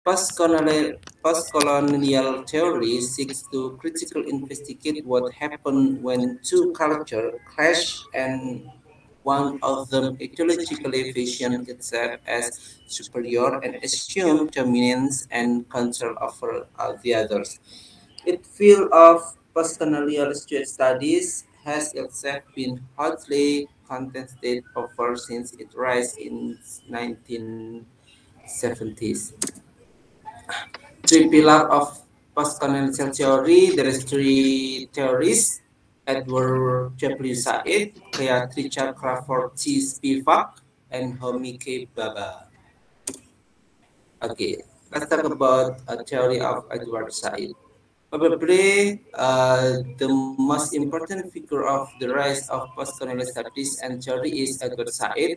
Postcolonial theory seeks to critically investigate what happened when two cultures clash and one of them ideologically vision itself as superior and assume dominance and control over the others. Its field of postcolonial studies has itself been hotly contested over since its rise in 1970s. Three pillars of postcolonial theory. There is three theories: Edward W. Said, Kayat Richard Crawford T. Spivak, and Homi K. Baba. Okay, let's talk about a theory of Edward Said. Probably the most important figure of the rise of postcolonial studies and theory is Edward Said.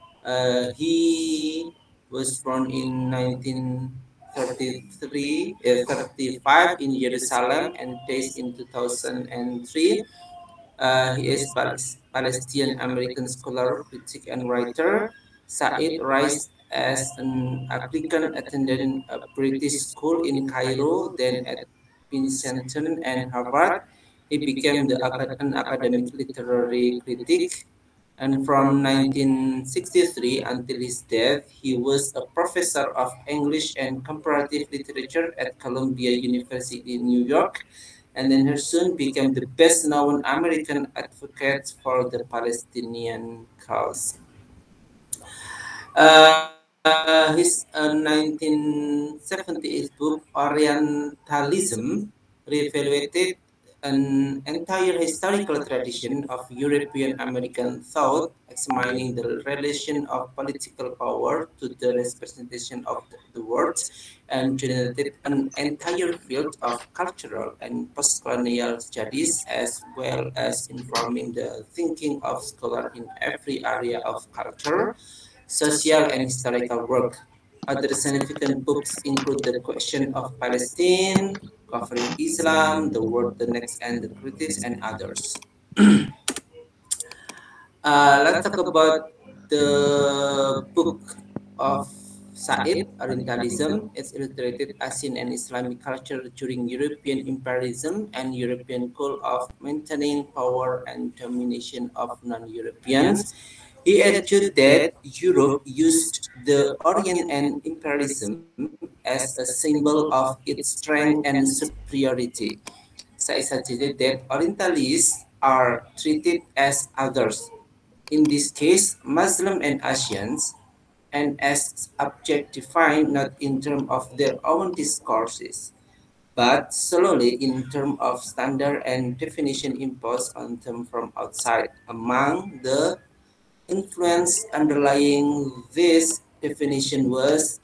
He was born in 1933, 35 in Jerusalem and died in 2003. He is Palestinian American scholar, critic, and writer. Said rise as an Anglican attended a British school in Cairo, then at Princeton and Harvard. He became an academic literary critic, and from 1963 until his death, he was a professor of English and comparative literature at Columbia University in New York, and then he soon became the best-known American advocate for the Palestinian cause. His 1978 book Orientalism reevaluated an entire historical tradition of European American thought, examining the relation of political power to the representation of the world, and generated an entire field of cultural and postcolonial studies, as well as informing the thinking of scholars in every area of culture, social, and historical work. Other significant books include The Question of Palestine, Covering Islam, The World, the Next, and the Critics, and others. Let's talk about the book of Said, Orientalism. It's illustrated Asian and Islamic culture during European imperialism and European goal of maintaining power and domination of non-Europeans. He argued that Europe used the Orient and imperialism as a symbol of its strength and superiority. Said suggested that Orientalists are treated as others, in this case Muslim and Asians, and as objectified not in terms of their own discourses, but solely in terms of standard and definition imposed on them from outside. Among the influence underlying this definition was